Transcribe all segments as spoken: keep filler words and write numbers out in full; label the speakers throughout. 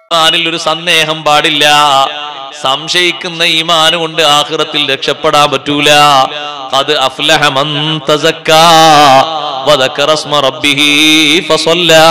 Speaker 1: ഈമാനിൽ ഒരു സന്ദേഹം പാടില്ല. സംശയിക്കുന്ന ഈമാൻ കൊണ്ട് ആഖിറത്തിൽ രക്ഷപ്പെടാൻ പറ്റൂല. ഖദ് അഫ്ലഹ മൻ തസക്കാ വദക്കറ സ്മ റബ്ബിഹി ഫസല്ലാ.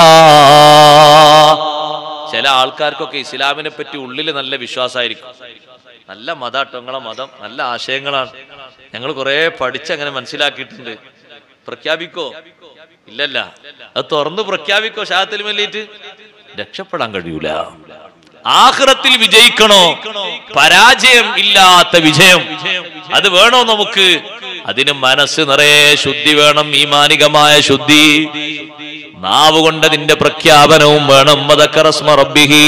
Speaker 1: ചില ആൾക്കാർക്കൊക്കെ ഇസ്ലാമിനെ പറ്റി ഉള്ളിൽ നല്ല വിശ്വാസമായിരിക്കും. നല്ല മതാട്ടോ നിങ്ങളെ മതം, നല്ല ആശയങ്ങളാണ്, ഞങ്ങൾ കുറെ പഠിച്ചങ്ങനെ മനസ്സിലാക്കിയിട്ടുണ്ട്. പ്രഖ്യാപിക്കോ? ഇല്ലല്ല. അത് തുറന്ന് പ്രഖ്യാപിക്കോ? ഷാത്തിൽ മല്ലിയിട്ട് രക്ഷപ്പെടാൻ കഴിയൂല. ആഖിറത്തിൽ വിജയിക്കണോ? പരാജയം ഇല്ലാത്ത വിജയം അത് വേണോ നമുക്ക്? അതിന് മനസ്സ് നിറയെ ശുദ്ധി വേണം, ഈമാനികമായ ശുദ്ധി. നാവ് കൊണ്ട് അതിന്റെ പ്രഖ്യാപനവും വേണം. വദക്കറ സ്മ റബ്ബിഹി.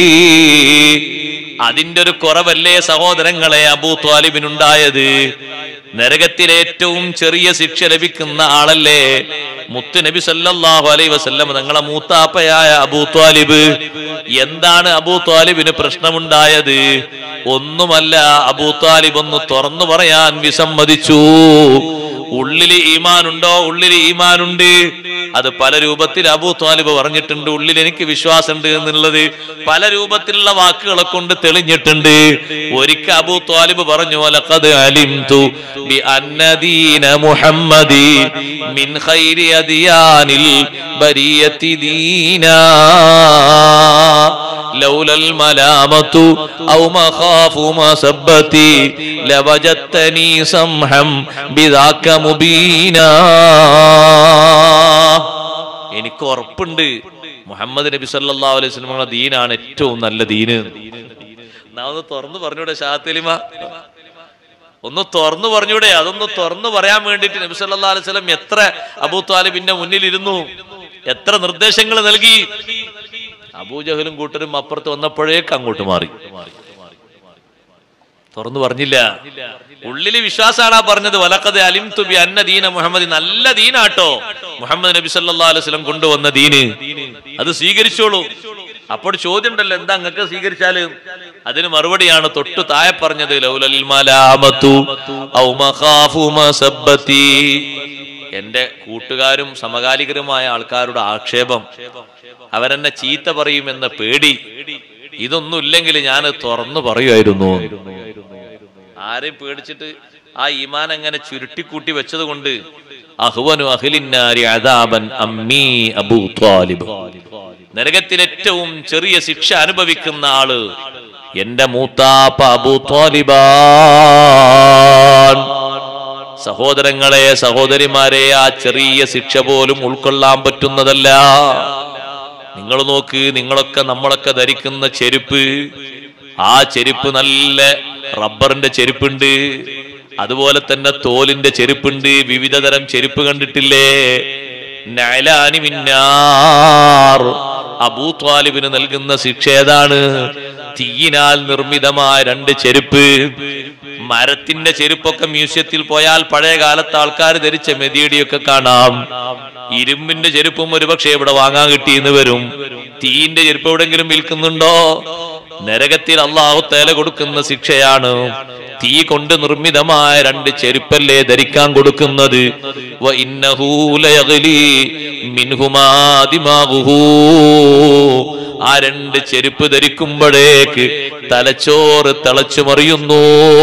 Speaker 1: അതിന്റെ ഒരു കുറവല്ലേ സഹോദരങ്ങളെ അബൂ ത്വാലിബിനുണ്ടായത്? നരകത്തിലെ ഏറ്റവും ചെറിയ ശിക്ഷ ലഭിക്കുന്ന ആളല്ലേ മുത്തു നബി സല്ലല്ലാഹു അലൈഹി വസല്ലം തങ്ങളെ മൂത്താപ്പയായ അബൂ ത്വാലിബ്. എന്താണ് അബൂ ത്വാലിബിന് പ്രശ്നമുണ്ടായത്? ഒന്നുമല്ല, അബൂ ത്വാലിബ് ഒന്ന് തുറന്നു പറയാൻ വിസമ്മതിച്ചു. ഉള്ളില് ഈമാനുണ്ടോ? ഉള്ളില് ഈമാനുണ്ട്. അത് പല രൂപത്തിൽ അബൂ ത്വാലിബ് പറഞ്ഞിട്ടുണ്ട്. ഉള്ളിൽ എനിക്ക് വിശ്വാസമുണ്ട് എന്നുള്ളത് പല രൂപത്തിലുള്ള വാക്കുകളെ കൊണ്ട് തെളിഞ്ഞിട്ടുണ്ട്. ഒരിക്കൽ അബൂ ത്വാലിബ് പറഞ്ഞു, ലഖദ് അലിംതു ബി അന്ന ദീന മുഹമ്മദി മിൻ ഖൈരി അദിയാനിൽ ബരിയത്തി ദീനാ ലൗലൽ മലാമതു ഔ മഖാഫു മസബ്ബതി ലവജത്തനി സംഹം ബിദാക മുബീനാ. എനിക്ക് ഉറപ്പുണ്ട് മുഹമ്മദ് നബി സല്ലല്ലാഹു അലൈഹി വസല്ലം ദീനാണ് ഏറ്റവും നല്ല ദീന്. നാ ഒന്ന് തുറന്നു പറഞ്ഞൂടെ ഷാത്തിലിമ? ഒന്ന് തുറന്നു പറഞ്ഞൂടെ? അതൊന്ന് തുറന്നു പറയാൻ വേണ്ടിട്ട് നബി സല്ലല്ലാഹു അലൈഹി വസല്ലം എത്ര അബൂ ത്വാലിബിന്റെ മുന്നിലിരുന്നു, എത്ര നിർദ്ദേശങ്ങൾ നൽകി. അബൂജഹലും കൂട്ടരും അപ്പുറത്ത് വന്നപ്പോഴേക്ക് അങ്ങോട്ട് മാറി, തുറന്നു പറഞ്ഞില്ല. ഉള്ളില് വിശ്വാസാണ് പറഞ്ഞത്. വലഖദ് അലിംതു ബി അന്ന ദീന മുഹമ്മദ്. നല്ല ദീനാട്ടോ മുഹമ്മദ് നബി സല്ലല്ലാഹു അലൈഹി വസല്ലം കൊണ്ടുവന്ന ദീന്, അത് സ്വീകരിച്ചോളൂ. അപ്പോൾ ചോദ്യം ഉണ്ടല്ലോ, എന്താ അങ്ങക്ക് സ്വീകരിച്ചാല്? അതിന് മറുപടിയാണ് തൊട്ടു താഴെ പറഞ്ഞത്, ലൗലൽ മലാമതു ഔ മഖാഫു മസബ്ബതി. എന്റെ കൂട്ടുകാരും സമകാലികരുമായ ആൾക്കാരുടെ ആക്ഷേപം, അവരെന്നെ ചീത്ത പറയുമെന്ന പേടി, ഇതൊന്നും ഇല്ലെങ്കിൽ ഞാൻ തുറന്നു പറയുമായിരുന്നു. ആരെയും പേടിച്ചിട്ട് ആ ഈമാൻ അങ്ങനെ ചുരുട്ടിക്കൂട്ടി വെച്ചത് കൊണ്ട് അഹ്വനു അഹ്ലിന്നാരി അദാബൻ അമ്മീ അബൂ ത്വാലിബ്. നരകത്തിൽ ഏറ്റവും ചെറിയ ശിക്ഷ അനുഭവിക്കുന്ന ആള് എന്റെ മൂത്താപ്പ അബൂ ത്വാലിബാൻ. സഹോദരങ്ങളെ, സഹോദരിമാരെ, ആ ചെറിയ ശിക്ഷ പോലും ഉൾക്കൊള്ളാൻ പറ്റുന്നതല്ല. നിങ്ങൾ നോക്ക്, നിങ്ങളൊക്കെ നമ്മളൊക്കെ ധരിക്കുന്ന ചെരുപ്പ്, ആ ചെരുപ്പ് നല്ല റബ്ബറിന്റെ ചെരുപ്പുണ്ട്, അതുപോലെ തന്നെ തോലിന്റെ ചെരുപ്പുണ്ട്, വിവിധ തരം ചെരുപ്പ് കണ്ടിട്ടില്ലേ? നഅലാനി മിന്നാർ. അബൂ ത്വാലിബിന് നൽകുന്ന ശിക്ഷ ഏതാണ്? തീയിനാൽ നിർമ്മിതമായ രണ്ട് ചെരുപ്പ്. മരത്തിന്റെ ചെരുപ്പൊക്കെ മ്യൂസിയത്തിൽ പോയാൽ പഴയ കാലത്ത് ആൾക്കാർ ധരിച്ച മെതിയടിയൊക്കെ കാണാം. ഇരുമ്പിന്റെ ചെരുപ്പും ഒരുപക്ഷെ ഇവിടെ വാങ്ങാൻ കിട്ടിയെന്ന് വരും. തീയിന്റെ ചെരുപ്പ് എവിടെങ്കിലും വിൽക്കുന്നുണ്ടോ? നരകത്തിൽ അല്ലാഹു തആല കൊടുക്കുന്ന ശിക്ഷയാണ്. തീ കൊണ്ട് നിർമ്മിതമായ രണ്ട് ചെരുപ്പല്ലേ ധരിക്കാൻ കൊടുക്കുന്നത്. വ ഇന്നഹു ലയഗ്ലി മിൻഹുമാ ദിമാഗുഹു. ആ രണ്ട് ചെരുപ്പ് ധരിക്കുമ്പോഴേക്ക് തലച്ചോറ് തിളച്ചു മറിയുന്നു.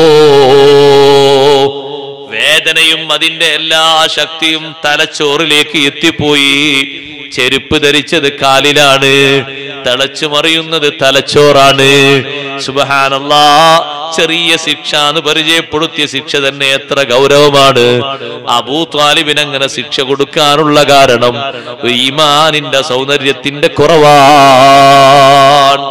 Speaker 1: വേദനയും അതിന്റെ എല്ലാ ശക്തിയും തലച്ചോറിലേക്ക് എത്തിപ്പോയി. ചെരുപ്പ് ധരിച്ചത് കാലിലാണ്, തിളച്ചു മറിയുന്നത് തലച്ചോറാണ്. സുബ്ഹാനല്ലാഹ്. ചെറിയ ശിക്ഷ എന്ന് പരിചയപ്പെടുത്തിയ ശിക്ഷ തന്നെ എത്ര ഗൗരവമാണ്. അബൂ ത്വാലിബിന് അങ്ങനെ ശിക്ഷ കൊടുക്കാനുള്ള കാരണം ഈമാനിന്റെ സൗന്ദര്യത്തിന്റെ കുറവാണ്.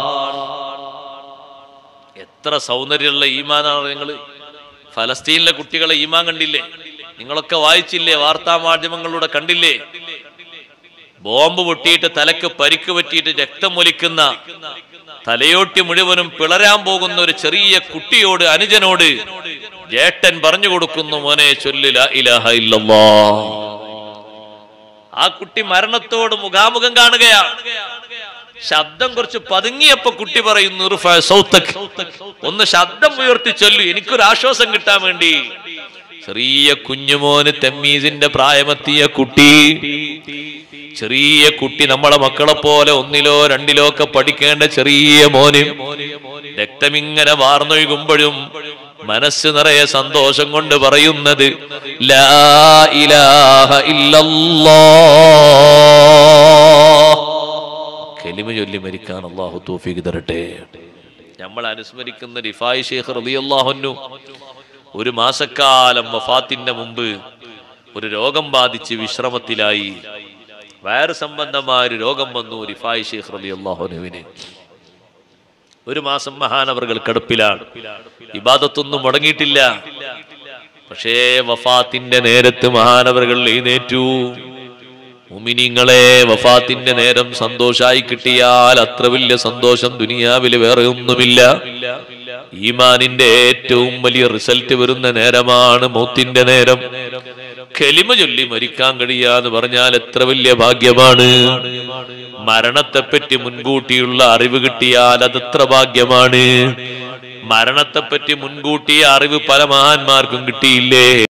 Speaker 1: എത്ര സൗന്ദര്യമുള്ള ഈമാനാണ്. നിങ്ങള് ഫലസ്തീനിലെ കുട്ടികളെ ഈമാൻ കണ്ടില്ലേ? നിങ്ങളൊക്കെ വായിച്ചില്ലേ? വാർത്താ മാധ്യമങ്ങളിലൂടെ കണ്ടില്ലേ? ബോംബ് പൊട്ടിയിട്ട് തലക്ക് പരിക്ക് പറ്റിയിട്ട് രക്തം ഒലിക്കുന്ന, തലയോട്ടി മുഴുവനും പിളരാൻ പോകുന്ന ഒരു ചെറിയ കുട്ടിയോട്, അനുജനോട് ജേട്ടൻ പറഞ്ഞു കൊടുക്കുന്നു, മോനെ ചൊല്ല് ലാ ഇലാഹ ഇല്ലല്ലാഹ്. ആ കുട്ടി മരണത്തോട് മുഖാമുഖം കാണുകയാണ്. ശബ്ദം കുറച്ച് പതുങ്ങിയപ്പോ കുട്ടി പറയുന്നു, ഇർഫഅ സൗതക്, ഒന്ന് ശബ്ദം ഉയർത്തി ചൊല്ലു, എനിക്കൊരു ആശ്വാസം കിട്ടാൻ വേണ്ടി. ചെറിയ കുഞ്ഞുമോന് തമ്മീസിന്റെ പ്രായമെത്തിയ കുട്ടി ചെറിയ കുട്ടി, നമ്മളെ മക്കളെ പോലെ ഒന്നിലോ രണ്ടിലോ ഒക്കെ പഠിക്കേണ്ട ചെറിയ മോന് രക്തമിങ്ങനെ വാർന്നൊഴുകുമ്പോഴും മനസ്സ് നിറയെ സന്തോഷം കൊണ്ട് പറയുന്നത് ലാ ഇലാഹ ഇല്ലല്ലാഹ്. കലിമ ചൊല്ലി മരിക്കാൻ അല്ലാഹു തൗഫീഖ് തരട്ടെ. നമ്മൾ അനുസ്മരിക്കുന്ന റിഫായി ശൈഖ് റളിയല്ലാഹു അൻഹു ഒരു മാസക്കാലം വഫാത്തിന്റെ മുമ്പ് ഒരു രോഗം ബാധിച്ച് വിശ്രമത്തിലായി. വയറ് സംബന്ധമായ ഒരു രോഗം വന്നു റിഫായി ശൈഖ് റളിയല്ലാഹു അൻഹുവിന്. ഒരു മാസം മഹാനവറുകൾ കിടപ്പിലാണ്, ഇബാദത്തൊന്നും മുടങ്ങിയിട്ടില്ല. പക്ഷേ വഫാത്തിന്റെ നേരത്ത് മഹാനവറുകൾ എഴുന്നേറ്റു. മുഅ്മിനീങ്ങളെ, വഫാത്തിന്റെ നേരം സന്തോഷായി കിട്ടിയാൽ അത്ര വലിയ സന്തോഷം ദുനിയാവിൽ വേറെ ഒന്നുമില്ല. ഈമാനിന്റെ ഏറ്റവും വലിയ റിസൾട്ട് വരുന്ന നേരമാണ് മൗത്തിന്റെ നേരം. കലിമ ചൊല്ലി മരിക്കാൻ കഴിയാന്ന് പറഞ്ഞാൽ എത്ര വലിയ ഭാഗ്യമാണ്. മരണത്തെപ്പറ്റി മുൻകൂട്ടിയുള്ള അറിവ് കിട്ടിയാൽ അതെത്ര ഭാഗ്യമാണ്. മരണത്തെപ്പറ്റി മുൻകൂട്ടിയ അറിവ് പല മഹാന്മാർക്കും കിട്ടിയില്ലേ?